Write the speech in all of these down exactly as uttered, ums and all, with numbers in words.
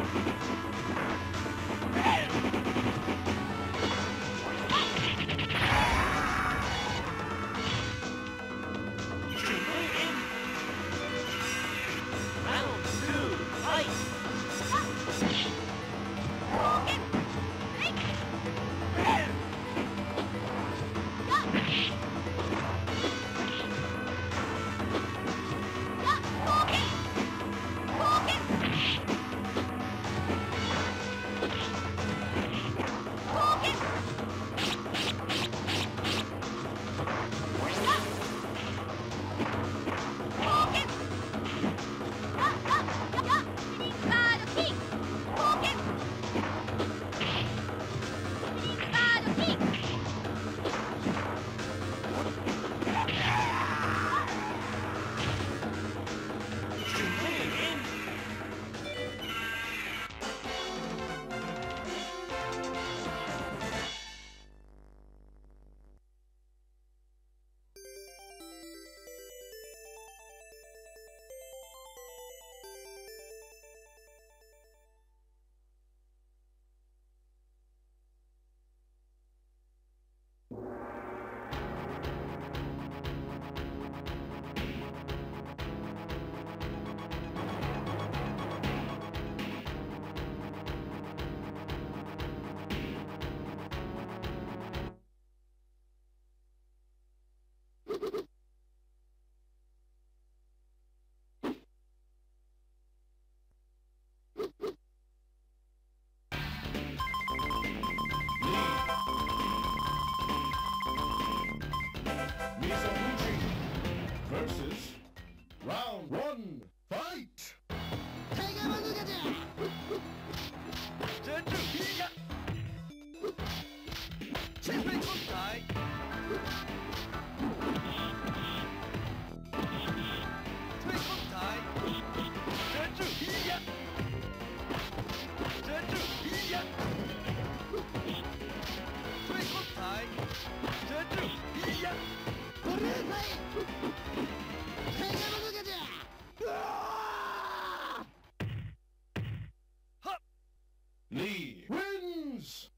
Lee wins!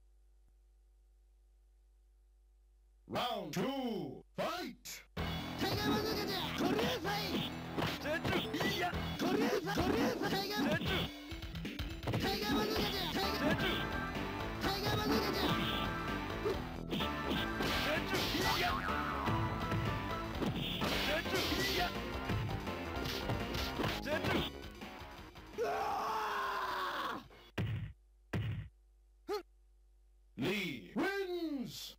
Round two, fight! Lee wins!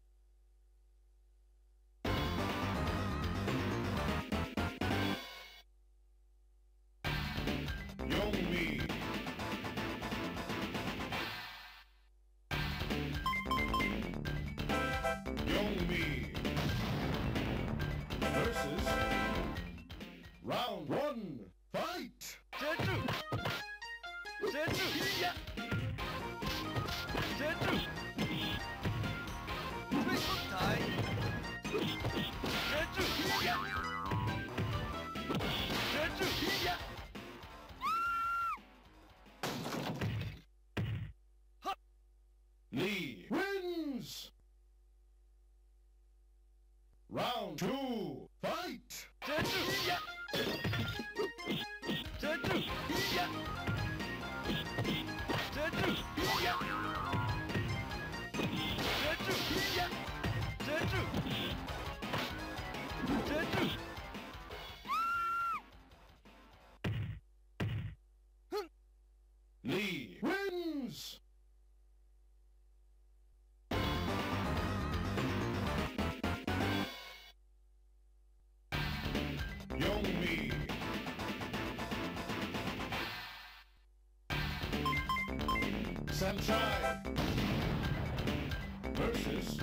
Youngmi. Youngmi versus round one, fight! Jeju! Jeju! Yeah! Jeju! Triple tie! Jeju! Yeah! Jeju! Yeah! Lee wins! Round two, fight! Jeju! Yeah! Jeju! Yeah! Jeju! Yeah! Jeju! Yeah! Jeju! Jeju! Lee wins! Youngmi. Sanchai versus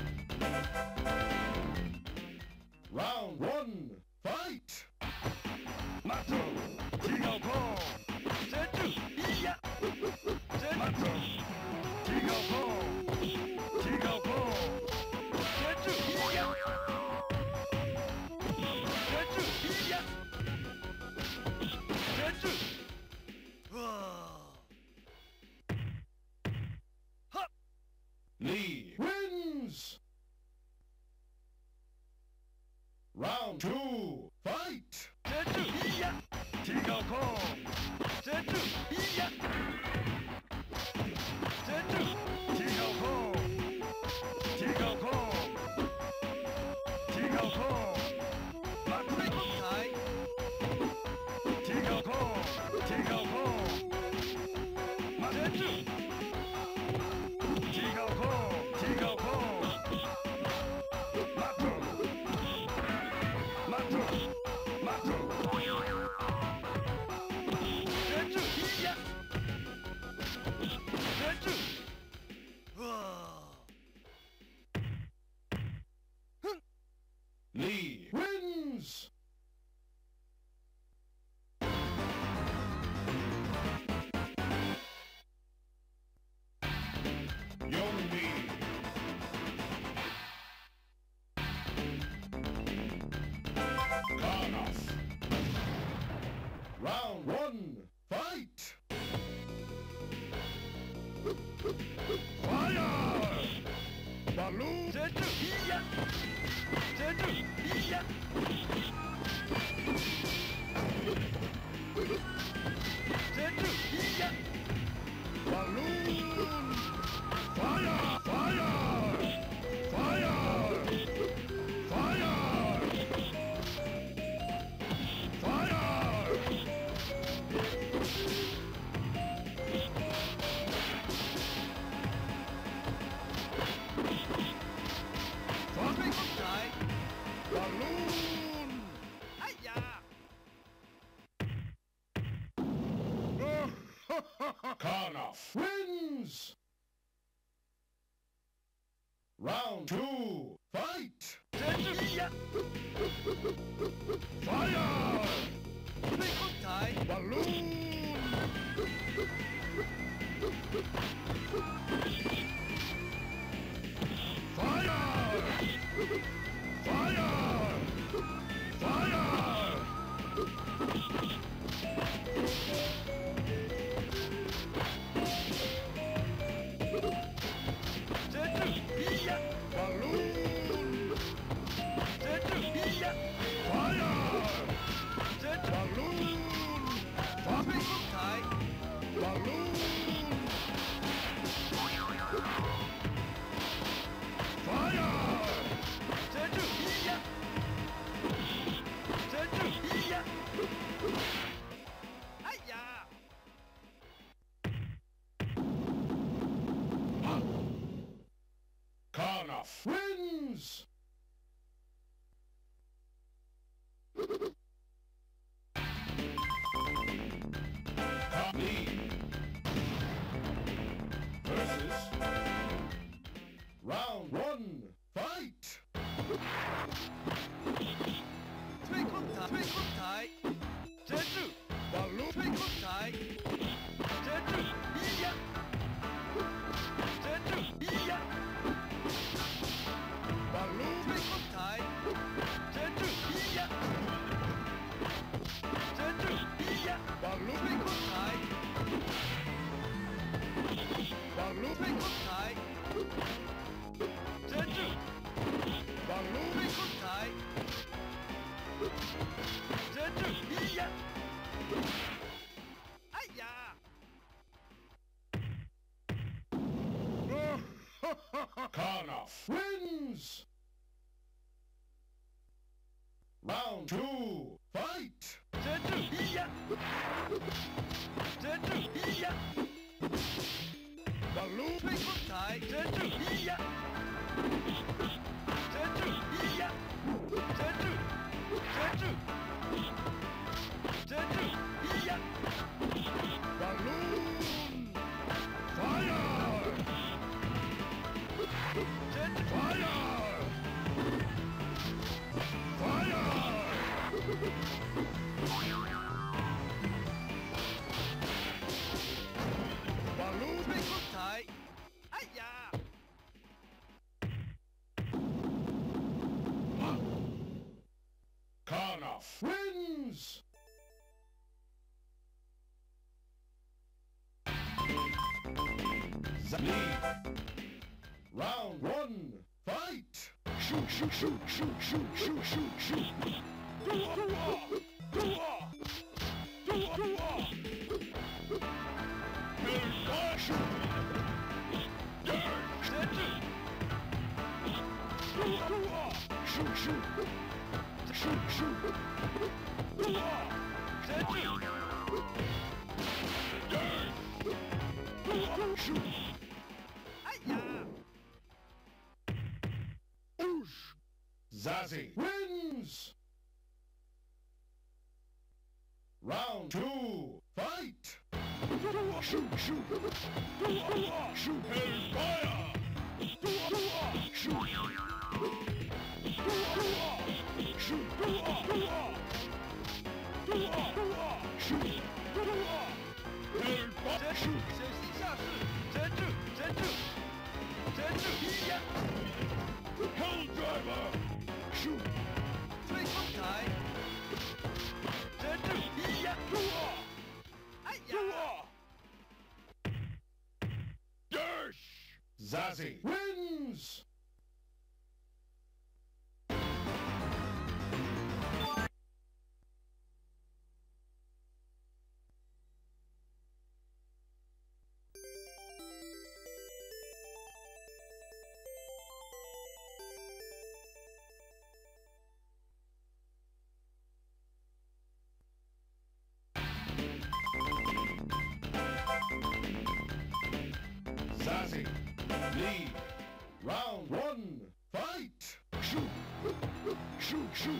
round one, fight! Mato, Jigopo, Jeju, yeah! Mato, Jigopo, Jigopo, Jeju, yeah! Jeju, yeah! Jeju! Lee wins! Round two, fight! Zetsu, iya! Tiger Kong! Zetsu, iya! Zetsu, Tiger Kong! Tiger Kong! Tiger Kong! Matsui Kontai! Tiger Kong! Tiger Kong! Zetsu! Tiger Kong! Tiger Kong! Matsu! Matsu! Matsu! Zetsu, iya! Zetsu! Lee wins! Yomi! Karnov! Round one, fight! Fire! Balloon! Zetsu, iya! Zetsu, iya! Zetsu, iya! Balloon! Fire! Fire! Fire! Fire! Fire! Matsui Kontai! Balloon! Hiya! Karnov wins! Round two, fight! Zetsu, iya! Fire! Matsui Kontai! Balloon! Fire! Fire! Fire! Zetsu, iya! Balloon! Zetsu, iya! Fire! Zetsu, balloon! Matsui Kontai! Balloon! Fire! Zetsu, iya! Zetsu, iya! Hiya! Karnov wins! Lee versus round one, fight! Matsui Kontai! Matsui Kontai! Zetsu! Balloon! Matsui Kontai! Zetsu, iya! Zetsu, iya! Balloon! Matsui Kontai! Zetsu, iya! Zetsu, iya! Balloon! Matsui Kontai! Balloon! Matsui Kontai! Zetsu! Balloon! Matsui Kontai! Zetsu, iya! Hiya! Karnov wins! Round two, fight! Zetsu, iya! Zetsu, iya! Balloon! Matsui Kontai! Zetsu, iya! Zetsu, iya! Zetsu! Zetsu! Zetsu, iya! Balloon! Fire! Zetsu, fire! Fire! Balloon! Matsui Kontai! Hiya! Karnov wins! Lee Round one, fight! Shoot, shoot, shoot, shoot, shoot, shoot, shoot, shoot! Do-ah! Do-ah! Do-ah! Do-ah! Do-ah! Shoot! Do-ah! Shoot, shoot! Shoot, shoot! Do-ah! Do-ah! Shoot! Zazie wins! Round two, fight! Shoot, shoot! Shoot! Hellfire! Shoot! Shoot! Shoot! Shoot! Hellfire! Shoot! 小心下士，站住！站住！站住！一呀 ！Hell driver! Shoot! 吹风台！站住！一呀！哎呀！ Dash! Zazie wins! Zazie, lead. Round one, fight! Shoot! Shoot, shoot!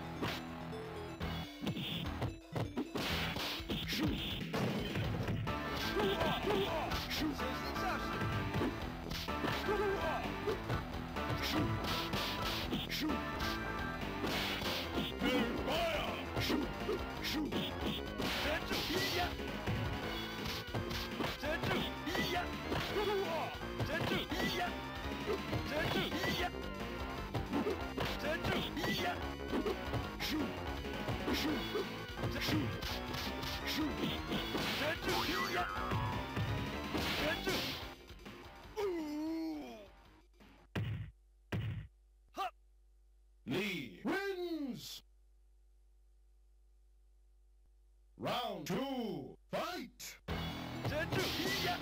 Shoot! Shoot! 小心下士！ Shoot! Shoot! Fire! Shoot! Shoot! 站住！一呀！站住！一呀！ 站住！一呀！站住！一呀！站住！一呀！Shoot! Shoot! Shoot! Shoot! 站住！一呀！站住！哈 ！Lee wins! Round two, fight! 站住！一呀！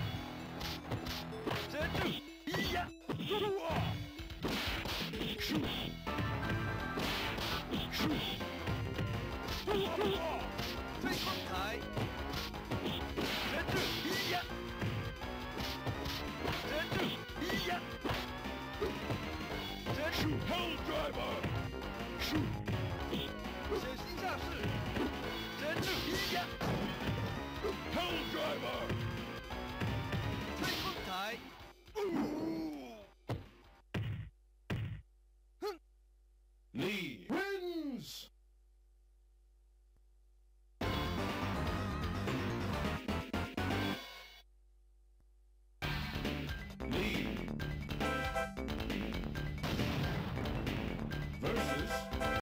站住！一呀！Shoot! Shoot! 吹风台！站住！一呀！站住！一呀！站住 ！Hell driver! Shoot! 小心下士！站住！一呀 ！Hell driver! 吹风台！ Lee wins! Lee versus